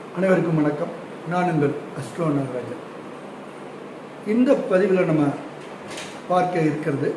அனைவருக்கும் வணக்கம். நான் உங்கள் அஸ்ட்ரோ நாகராஜன். இந்த பதிவில் நம்ம பார்க்க இருக்கிறது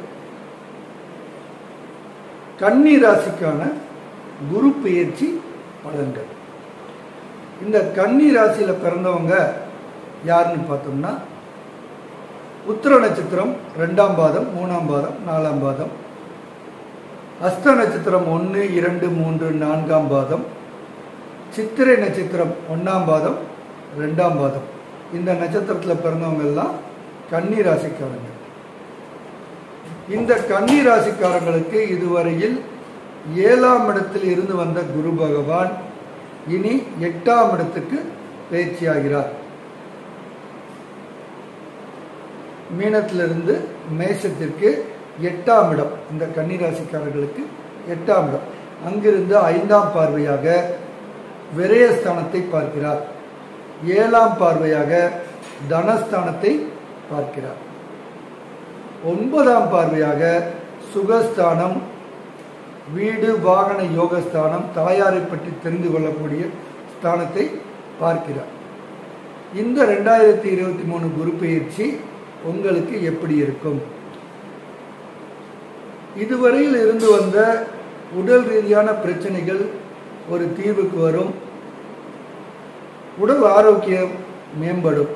கன்னி ராசிக்கான குரு பெயர்ச்சி பலன்கள். இந்த கன்னி ராசியில் பிறந்தவங்க யாருன்னு பார்த்தோம்னா, உத்திர நட்சத்திரம் 2ஆம் பாதம், 3ஆம் பாதம், 4ஆம் பாதம், அஸ்த நட்சத்திரம் 1, 2, 3, 4ஆம் பாதம், சித்திரை நட்சத்திரம் 1ஆம் பாதம், 2ஆம் பாதம். இந்த நட்சத்திரத்தில் பிறந்தவங்க எல்லாம் கன்னி ராசிக்காரங்க. இந்த கன்னி ராசிக்காரங்களுக்கு இதுவரையில் 7ஆம் இடத்தில் இருந்து வந்த குரு பகவான் இனி 8ஆம் இடத்துக்கு பயிற்சியாகிறார். மீனத்திலிருந்து மேஷத்திற்கு 8ஆம் இடம். இந்த கன்னி ராசிக்காரர்களுக்கு 8ஆம் இடம். அங்கிருந்து 5ஆம் பார்வையாக விரயஸ்தானத்தை பார்க்கிறார். 7ஆம் பார்வையாக தனஸ்தானத்தை பார்க்கிறார். 9ஆம் பார்வையாக சுகஸ்தானம், வீடு வாகன யோகஸ்தானம், தாயாரை பற்றி தெரிந்து கொள்ளக்கூடிய ஸ்தானத்தை பார்க்கிறார். இந்த 2023 குரு பெயர்ச்சி உங்களுக்கு எப்படி இருக்கும்? இதுவரையில் இருந்து வந்த உடல் ரீதியான பிரச்சனைகள் ஒரு தீர்வுக்கு வரும். உடல் ஆரோக்கியம் மேம்படும்.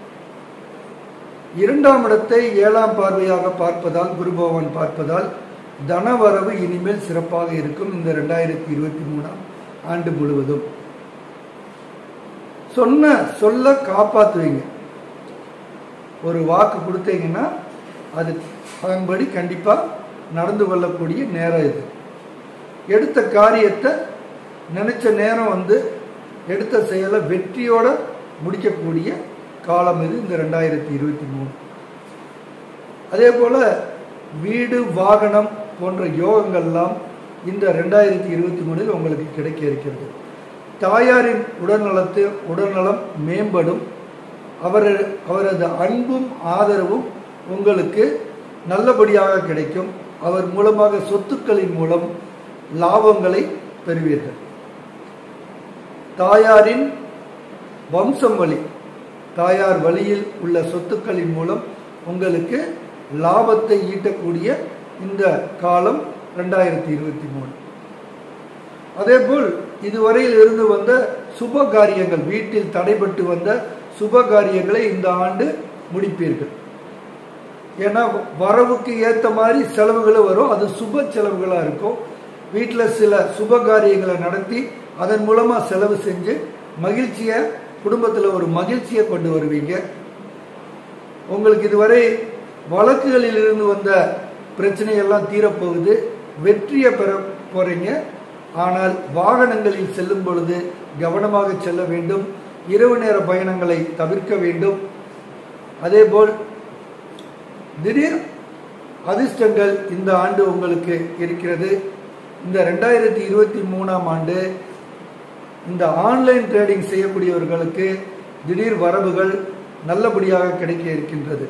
2ஆம் இடத்தை 7ஆம் பார்வையாக பார்ப்பதால், குரு பகவான் பார்ப்பதால் தனவரவு இனிமேல் சிறப்பாக இருக்கும். இந்த 2023ஆம் ஆண்டு முழுவதும் சொல்ல காப்பாற்றுவீங்க. ஒரு வாக்கு கொடுத்தீங்கன்னா அது அதன்படி கண்டிப்பா நடந்து கொள்ளக்கூடிய நேரம் இது. எடுத்த காரியத்தை நினைச்ச நேரம் எடுத்த செயலை வெற்றியோட முடிக்கக்கூடிய காலம் இது இந்த 2023. அதே போல வீடு வாகனம் போன்ற யோகங்கள்லாம் இந்த 2023 உங்களுக்கு கிடைக்க இருக்கிறது. தாயாரின் உடல்நலம் மேம்படும். அவரது அன்பும் ஆதரவும் உங்களுக்கு நல்லபடியாக கிடைக்கும். அவர் மூலமாக சொத்துக்களின் மூலம் லாபங்களை பெறுவீர்கள். தாயாரின் வம்சம் வழி, தாயார் வழியில் உள்ள சொத்துக்களின் மூலம் உங்களுக்கு லாபத்தை ஈட்டக்கூடிய இந்த காலம் 2023. அதேபோல் இதுவரையில் இருந்து வந்த சுப காரியங்கள், வீட்டில் தடைபட்டு வந்த சுப காரியங்களை இந்த ஆண்டு முடிப்பீர்கள். ஏன்னா வரவுக்கு ஏற்ற மாதிரி செலவுகளும் வரும். அது சுப செலவுகளாக இருக்கும். வீட்டில் சில சுப காரியங்களை நடத்தி அதன் மூலமாக செலவு செஞ்சு மகிழ்ச்சியை, குடும்பத்தில் ஒரு மகிழ்ச்சியை கொண்டு வருவீங்க. உங்களுக்கு இதுவரை வழக்குகளில் இருந்து வந்த பிரச்சனைகள்லாம் தீரப்போகுது. வெற்றியை பெற போறீங்க. ஆனால் வாகனங்களில் செல்லும் பொழுது கவனமாக செல்ல வேண்டும். இரவு நேர பயணங்களை தவிர்க்க வேண்டும். அதேபோல் திடீர் அதிர்ஷ்டங்கள் இந்த ஆண்டு உங்களுக்கு இருக்கிறது. இந்த 2023ஆம் ஆண்டு இந்த ஆன்லைன் ட்ரேடிங் செய்யக்கூடியவர்களுக்கு திடீர் வரவுகள் நல்லபடியாக கிடைக்க இருக்கின்றது.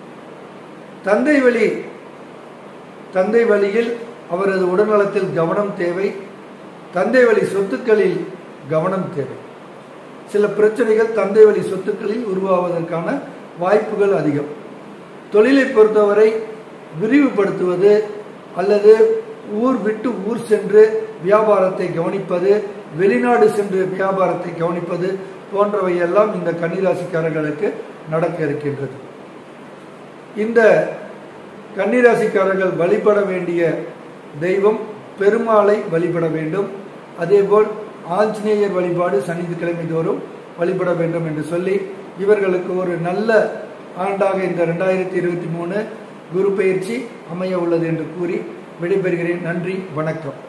தந்தை வழியில் அவரது உடல்நலத்தில் கவனம் தேவை. தந்தை வழி சொத்துக்களில் கவனம் தேவை. சில பிரச்சனைகள் தந்தை வழி சொத்துக்களில் உருவாவதற்கான வாய்ப்புகள் அதிகம். தொழிலை பொறுத்தவரை விரிவுபடுத்துவது அல்லது ஊர் விட்டு ஊர் சென்று வியாபாரத்தை கவனிப்பது, வெளிநாடு சென்று வியாபாரத்தை கவனிப்பது போன்றவையெல்லாம் இந்த கன்னிராசிக்காரர்களுக்கு நடக்க இருக்கின்றது. இந்த கன்னிராசிக்காரர்கள் வழிபட வேண்டிய தெய்வம் பெருமாளை வழிபட வேண்டும். அதேபோல் ஆஞ்சநேயர் வழிபாடு சனிக்கிழமை தோறும் வழிபட வேண்டும் என்று சொல்லி, இவர்களுக்கு ஒரு நல்ல ஆண்டாக இந்த 2023 குரு பெயர்ச்சி அமைய உள்ளது என்று கூறி விடைபெறுகிறேன். நன்றி, வணக்கம்.